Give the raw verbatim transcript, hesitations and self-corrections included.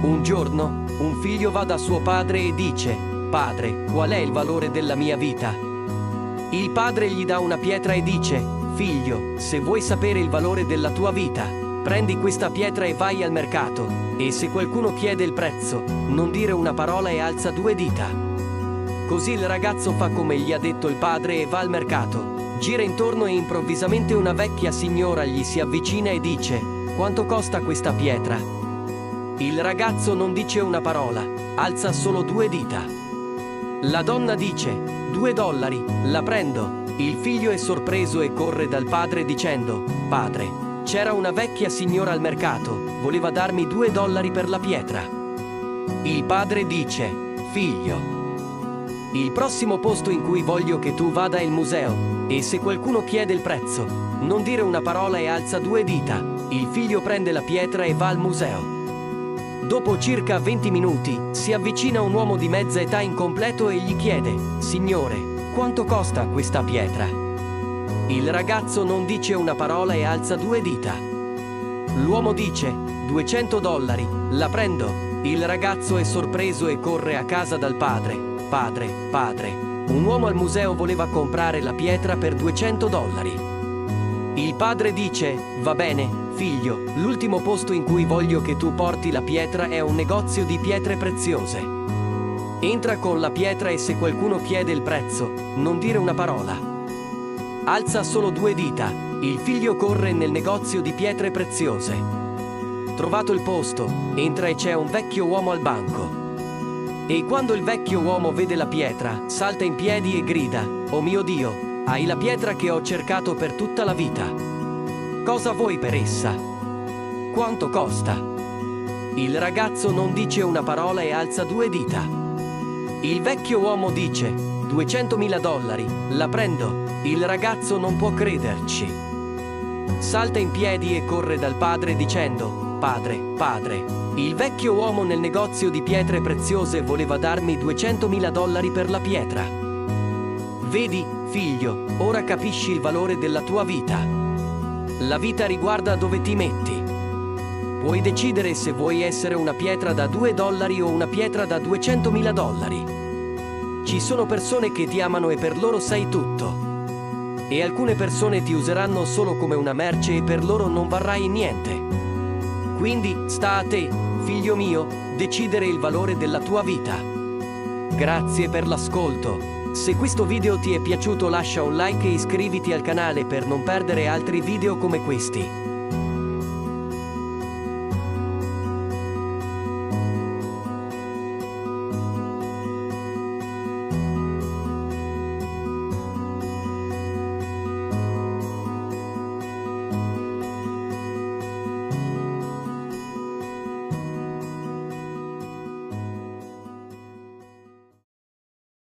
Un giorno, un figlio va da suo padre e dice: «Padre, qual è il valore della mia vita?» Il padre gli dà una pietra e dice: «Figlio, se vuoi sapere il valore della tua vita, prendi questa pietra e vai al mercato, e se qualcuno chiede il prezzo, non dire una parola e alza due dita». Così il ragazzo fa come gli ha detto il padre e va al mercato. Gira intorno e improvvisamente una vecchia signora gli si avvicina e dice: «Quanto costa questa pietra?» Il ragazzo non dice una parola, alza solo due dita. La donna dice: «Due dollari, la prendo». Il figlio è sorpreso e corre dal padre dicendo: «Padre, c'era una vecchia signora al mercato, voleva darmi due dollari per la pietra». Il padre dice: «Figlio, il prossimo posto in cui voglio che tu vada è il museo, e se qualcuno chiede il prezzo, non dire una parola e alza due dita». Il figlio prende la pietra e va al museo. Dopo circa venti minuti, si avvicina un uomo di mezza età incompleto e gli chiede: «Signore, quanto costa questa pietra?» Il ragazzo non dice una parola e alza due dita. L'uomo dice: «duecento dollari, la prendo». Il ragazzo è sorpreso e corre a casa dal padre. «Padre, padre, un uomo al museo voleva comprare la pietra per duecento dollari». Il padre dice: «Va bene, figlio, l'ultimo posto in cui voglio che tu porti la pietra è un negozio di pietre preziose. Entra con la pietra e se qualcuno chiede il prezzo, non dire una parola. Alza solo due dita». Il figlio corre nel negozio di pietre preziose. Trovato il posto, entra e c'è un vecchio uomo al banco. E quando il vecchio uomo vede la pietra, salta in piedi e grida: «Oh mio Dio, hai la pietra che ho cercato per tutta la vita. Cosa vuoi per essa? Quanto costa?» Il ragazzo non dice una parola e alza due dita. Il vecchio uomo dice: «duecentomila dollari, la prendo». Il ragazzo non può crederci. Salta in piedi e corre dal padre dicendo: «Padre, padre, il vecchio uomo nel negozio di pietre preziose voleva darmi duecentomila dollari per la pietra. Vedi, figlio, ora capisci il valore della tua vita. La vita riguarda dove ti metti. Puoi decidere se vuoi essere una pietra da due dollari o una pietra da duecentomila dollari. Ci sono persone che ti amano e per loro sei tutto. E alcune persone ti useranno solo come una merce e per loro non varrai niente. Quindi sta a te, figlio mio, decidere il valore della tua vita». Grazie per l'ascolto. Se questo video ti è piaciuto lascia un like e iscriviti al canale per non perdere altri video come questi.